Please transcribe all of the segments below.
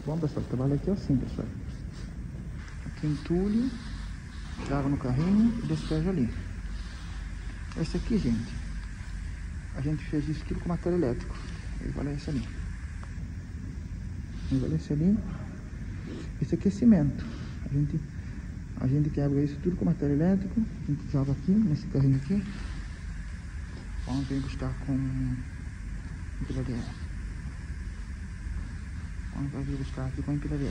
Bom, pessoal, o trabalho aqui é assim, pessoal. Aqui entulho, trago no carrinho e despejo ali. Esse aqui, gente, a gente fez isso tudo com material elétrico. Igual esse ali. Igual esse ali. Esse aqui é cimento. A gente quebra isso tudo com material elétrico. A gente joga aqui, nesse carrinho aqui. Vamos vir buscar com empilhadeira. Vamos vir buscar aqui com empilhadeira.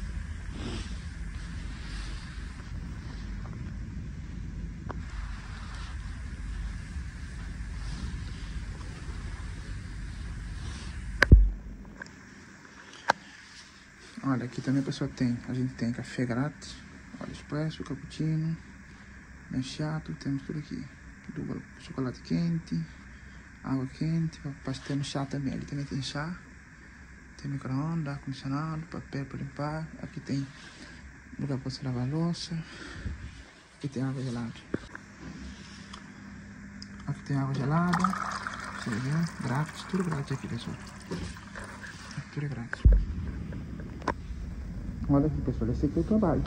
Olha, aqui também a pessoa a gente tem café grátis, óleo expresso, cappuccino, macchiato, temos tudo aqui. Tudo, chocolate quente, água quente, pastel no chá também. Ali também tem chá, tem micro-ondas, ar-condicionado, papel para limpar. Aqui tem lugar para você lavar a louça. Aqui tem água gelada. Aqui tem água gelada, você vê, grátis, tudo grátis aqui, pessoal. Tudo é grátis. Olha aqui, pessoal, esse aqui é o trabalho.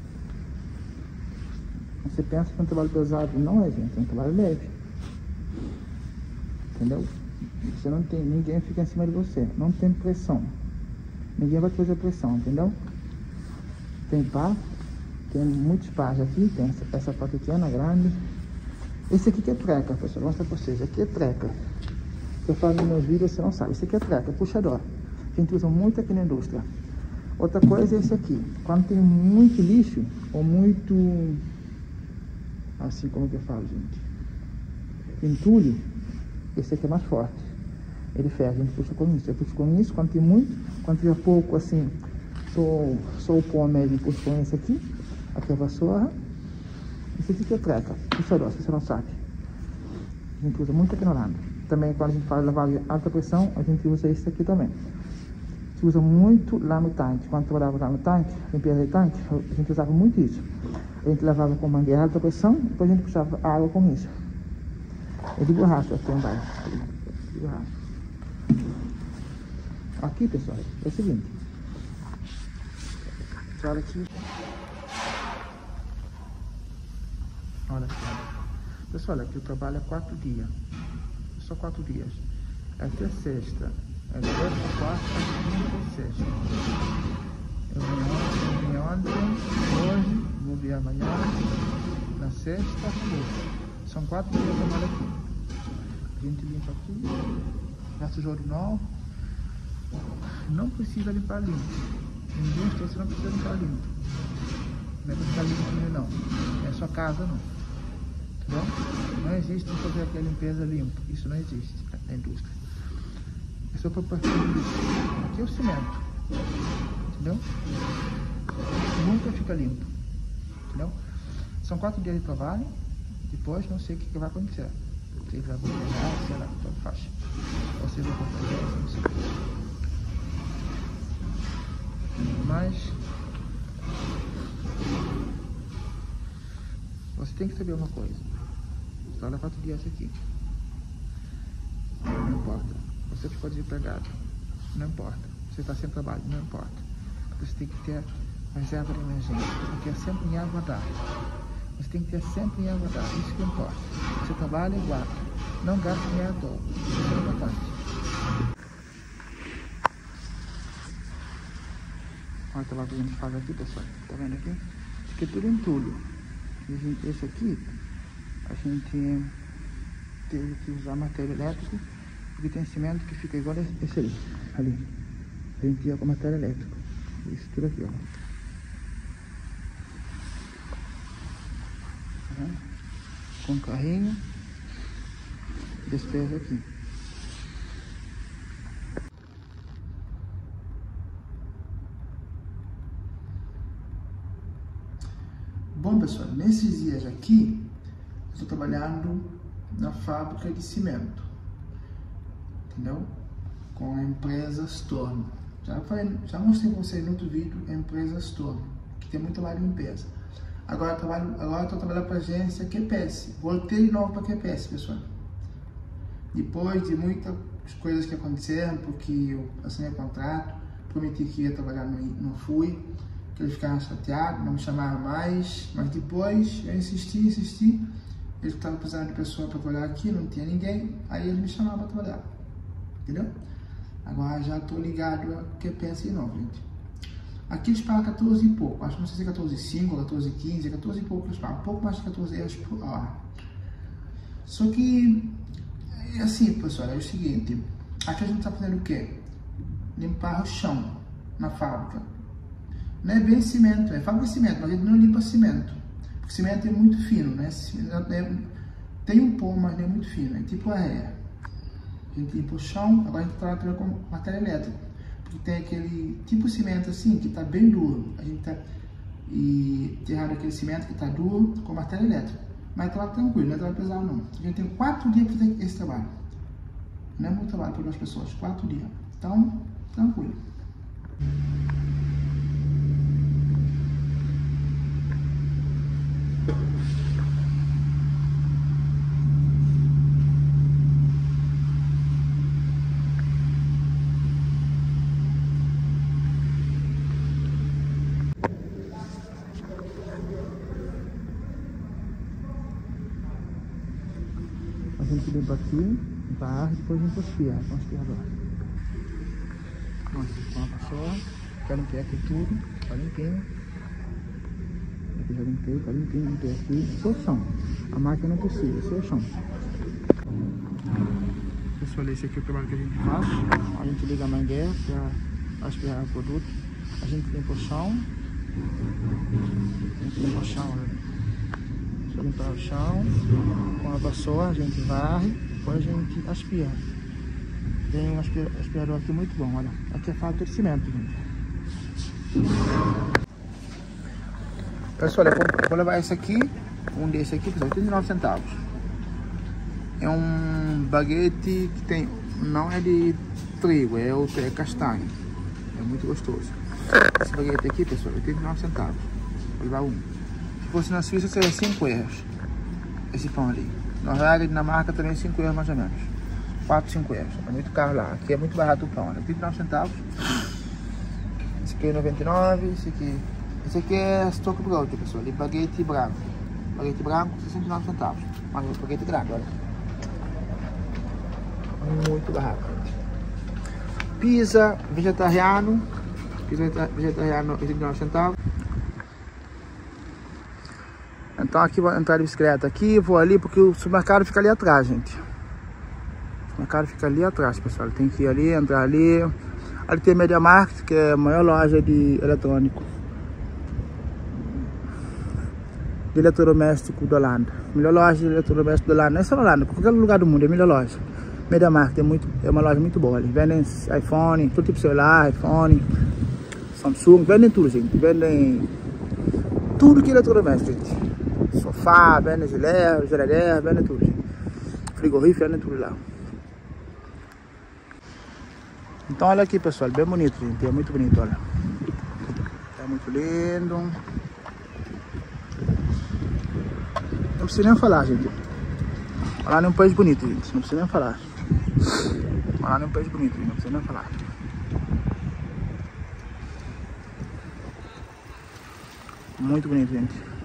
Você pensa que é um trabalho pesado, não é, gente, é um trabalho leve. Entendeu? Você não tem, ninguém fica em cima de você, não tem pressão. Ninguém vai fazer pressão, entendeu? Tem pá, tem muitos pás aqui, tem essa pá pequena, grande. Esse aqui que é treca, pessoal, vou mostrar pra vocês, aqui é treca. Eu falo nos meus vídeos, você não sabe, esse aqui é treca, puxador. A gente usa muito aqui na indústria. Outra coisa é esse aqui, quando tem muito lixo, ou muito, assim como que eu falo, gente, entulho, esse aqui é mais forte, ele ferra, a gente puxa com isso, eu puxo com isso, quando tem muito, quando tiver pouco, assim, só o pó médio, puxo com esse aqui é a vassoura, esse aqui que é treca, puxador, se você não sabe, a gente usa muito aqui na Holanda. Também quando a gente faz lavagem alta pressão, a gente usa esse aqui também. Se usa muito lá no tanque. Quando trabalhava lá no tanque, limpeza de tanque, a gente usava muito isso. A gente lavava com mangueira alta pressão, depois a gente puxava água com isso. É de borracha aqui embaixo. De borracha. Aqui, pessoal, é o seguinte. Olha aqui. Olha aqui. Pessoal, aqui o trabalho é 4 dias. Só 4 dias. Aqui é sexta. É terça, quarta, quinta e sexta. Eu vim ontem, hoje, vou vir amanhã, na sexta, são 4 dias de trabalho aqui. A gente limpa aqui, já sujou de novo. Não precisa limpar limpo. Em indústria você não precisa limpar limpo. Não é pra ficar limpo não. É sua casa não. Entendeu? Não existe fazer aqui a limpeza limpa. Isso não existe na indústria. É só para partir disso. Aqui é o cimento. Entendeu? Nunca fica limpo. Entendeu? São 4 dias de trabalho. Depois não sei o que vai acontecer. Vocês vão pegar, sei lá, toda faixa. Vocês vão fazer, não sei. Mas você tem que saber uma coisa. Você olha 4 dias aqui. Não importa. Você ficou desempregado, não importa. Você está sem trabalho, não importa. Você tem que ter reserva de emergência. Você tem que ter sempre em aguardar. Você tem que ter sempre em aguardar. Isso que importa. Você trabalha e guarda. Não gasta dinheiro à toa. Isso é importante. Olha o trabalho que a gente faz aqui, pessoal. Tá vendo aqui? Isso aqui é tudo entulho. Esse aqui, a gente teve que usar material elétrico. Porque tem cimento que fica igual esse ali. A gente ia com material elétrico. Isso tudo aqui, ó. Tá? Com carrinho. Despejo aqui. Bom, pessoal, nesses dias aqui, estou trabalhando na fábrica de cimento. Entendeu? Com a empresa Storm. Já mostrei para vocês no outro vídeo a empresa Storm, que tem muito lá de limpeza. Agora estou trabalhando para a agência QPS. Voltei de novo para a QPS, pessoal. Depois de muitas coisas que aconteceram, porque eu assinei contrato, prometi que ia trabalhar, não fui, que eles ficaram chateados, não me chamaram mais, mas depois eu insisti, eles estavam precisando de pessoa para trabalhar aqui, não tinha ninguém, aí eles me chamaram para trabalhar, entendeu? Agora já estou ligado a que pensa em novo, gente. Aqui eles pagam 14 e pouco, acho que não sei se é 14,5 ou 14,15, 14 e pouco eles pagam, um pouco mais de 14 euros por hora. Só que, assim, pessoal, é o seguinte, aqui a gente está fazendo o quê? Limpar o chão na fábrica. Não é bem cimento, é fábrica de cimento, mas a gente não limpa cimento. Porque cimento é muito fino, né? Tem um pó, mas não é muito fino, é tipo areia. A gente limpa o chão, agora a gente trabalha com matéria elétrica. Porque tem aquele tipo de cimento assim, que está bem duro. A gente tá enterrando aquele cimento que está duro com matéria elétrica. Mas tá tranquilo, não é trabalho pesado não. A gente tem 4 dias para fazer esse trabalho. Não é muito trabalho para 2 pessoas, 4 dias. Então, tranquilo. A gente limpa aqui, varre, depois limpa com aspirador. Nossa, com a vassoura, já limpei aqui tudo, tá limpinho. Aqui já limpei, tá limpinho, limpei aqui. Esse é o chão. A máquina não precisa, esse é o chão. Pessoal, esse aqui é o trabalho que a gente faz. A gente liga a mangueira para aspirar o produto. A gente limpa o chão. A gente limpa o chão, né? Deixa eu limpar o chão. Com a vassoura a gente varre, depois a gente aspira. Tem um aspirador aqui muito bom, olha. Aqui é fábrica de cimento, gente. Pessoal, eu vou levar esse aqui, um desse aqui, pessoal, 39 centavos. É um baguete que tem, não é de trigo, é castanho. É muito gostoso. Esse baguete aqui, pessoal, é 39 centavos. Vou levar um. Se fosse na Suíça, seria 5 euros. Esse pão ali. Noruega e Dinamarca também 5 euros mais ou menos. 4, 5 euros. É muito caro lá. Aqui é muito barato o pão, olha. 39 centavos. Esse aqui é 99. Esse aqui é stock broad, pessoal. E baguete branco. Baguete branco, 69 centavos. Mas o baguete grande, olha. Muito barato. Pizza vegetariano. Pizza vegetariano, 89 centavos. Então aqui vou entrar de bicicleta aqui, vou ali, porque o supermercado fica ali atrás, gente. O supermercado fica ali atrás, pessoal. Tem que ir ali, entrar ali. Ali tem a MediaMarkt, que é a maior loja de eletrônico. De eletrodoméstico da Holanda. Melhor loja de eletrodoméstico da Holanda. Não é só na Holanda, qualquer lugar do mundo é a melhor loja. MediaMarkt é uma loja muito boa. Eles vendem iPhone, todo tipo de celular, iPhone, Samsung, vendem tudo, gente. Vendem tudo que é eletrodoméstico, gente. Sofá, vende geladeira, vende tudo, gente. Frigorífico, vende tudo lá. Então olha aqui, pessoal, bem bonito, gente. É muito bonito, olha. É muito lindo. Não precisa nem falar, gente. Olha lá num país bonito, gente. Não precisa nem falar. Olha lá num país bonito, gente. Não precisa nem falar. Muito bonito, gente.